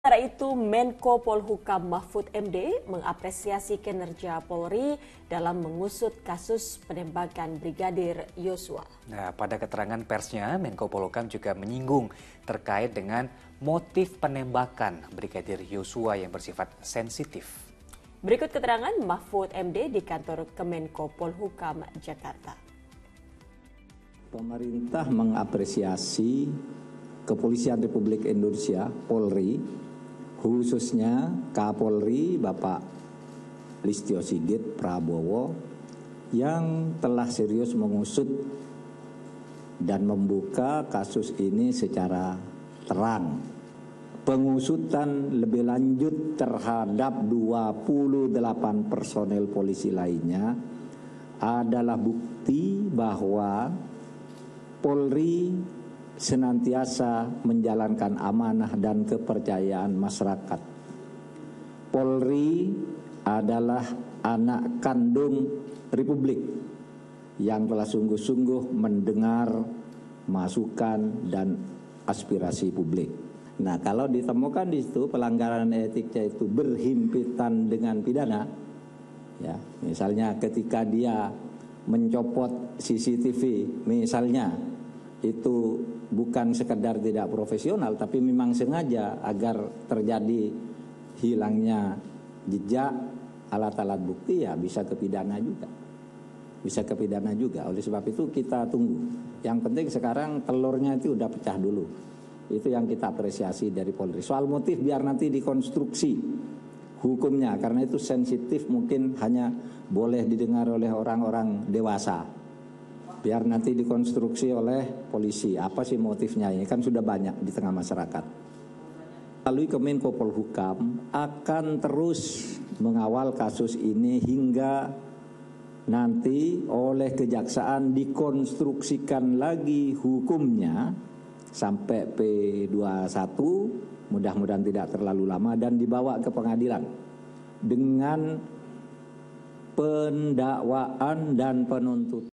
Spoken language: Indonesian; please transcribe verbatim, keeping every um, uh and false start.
Sementara itu, Menko Polhukam Mahfud M D mengapresiasi kinerja Polri dalam mengusut kasus penembakan Brigadir Yosua. Nah, pada keterangan persnya, Menko Polhukam juga menyinggung terkait dengan motif penembakan Brigadir Yosua yang bersifat sensitif. Berikut keterangan Mahfud M D di kantor Kemenko Polhukam Jakarta. Pemerintah mengapresiasi Kepolisian Republik Indonesia, Polri, khususnya Kapolri Bapak Listio Sigit Prabowo yang telah serius mengusut dan membuka kasus ini secara terang. Pengusutan lebih lanjut terhadap dua puluh delapan personel polisi lainnya adalah bukti bahwa Polri senantiasa menjalankan amanah dan kepercayaan masyarakat. Polri adalah anak kandung Republik yang telah sungguh-sungguh mendengar masukan dan aspirasi publik. Nah, kalau ditemukan di situ pelanggaran etiknya itu berhimpitan dengan pidana, ya, misalnya ketika dia mencopot C C T V, misalnya itu bukan sekedar tidak profesional, tapi memang sengaja agar terjadi hilangnya jejak alat-alat bukti, ya bisa kepidana juga. Bisa kepidana juga. Oleh sebab itu kita tunggu. Yang penting sekarang telurnya itu udah pecah dulu. Itu yang kita apresiasi dari Polri. Soal motif biar nanti dikonstruksi hukumnya, karena itu sensitif, mungkin hanya boleh didengar oleh orang-orang dewasa. Biar nanti dikonstruksi oleh polisi, apa sih motifnya, ini kan sudah banyak di tengah masyarakat. Melalui Kemenko Polhukam akan terus mengawal kasus ini hingga nanti oleh kejaksaan dikonstruksikan lagi hukumnya sampai P dua puluh satu, mudah-mudahan tidak terlalu lama, dan dibawa ke pengadilan dengan pendakwaan dan penuntutan.